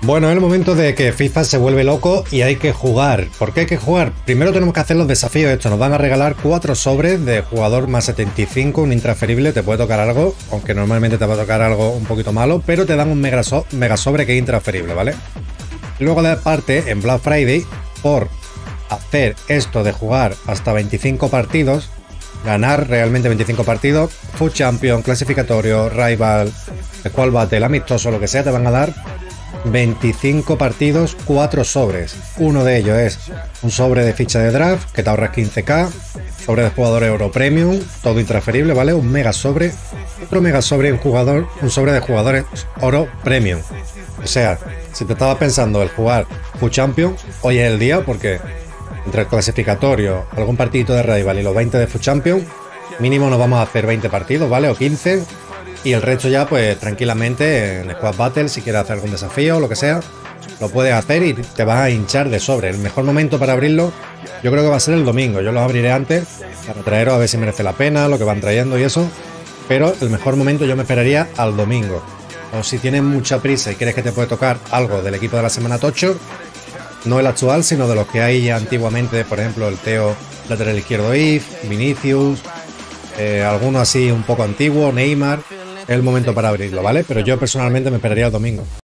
Bueno, es el momento de que FIFA se vuelve loco y hay que jugar. ¿Por qué hay que jugar? Primero tenemos que hacer los desafíos estos. Nos van a regalar 4 sobres de jugador más 75, un intransferible. Te puede tocar algo, aunque normalmente te va a tocar algo un poquito malo, pero te dan un mega sobre que es intransferible, ¿vale? Luego de parte, en Black Friday, por hacer esto de jugar hasta 25 partidos, ganar realmente 25 partidos, Food Champion, clasificatorio, rival, Squad Battle, amistoso, lo que sea, te van a dar 25 partidos, 4 sobres. Uno de ellos es un sobre de ficha de draft, que te ahorras 15k, sobre de jugadores Euro Premium, todo intransferible, ¿vale? Un mega sobre, otro mega sobre, un sobre de jugadores Oro Premium. O sea, si te estabas pensando el jugar Food Champion, hoy es el día, porque entre el clasificatorio, algún partidito de rival y los 20 de Food Champion, mínimo nos vamos a hacer 20 partidos, ¿vale? O 15. Y el resto ya, pues tranquilamente en Squad Battle, si quieres hacer algún desafío o lo que sea, lo puedes hacer y te vas a hinchar de sobre. El mejor momento para abrirlo, yo creo que va a ser el domingo. Yo los abriré antes para traeros a ver si merece la pena, lo que van trayendo y eso. Pero el mejor momento yo me esperaría al domingo. O si tienes mucha prisa y quieres que te puede tocar algo del equipo de la semana tocho, no el actual, sino de los que hay antiguamente, por ejemplo, el Teo lateral izquierdo If, Vinicius, alguno así un poco antiguo, Neymar. Es el momento para abrirlo, ¿vale? Pero yo personalmente me esperaría el domingo.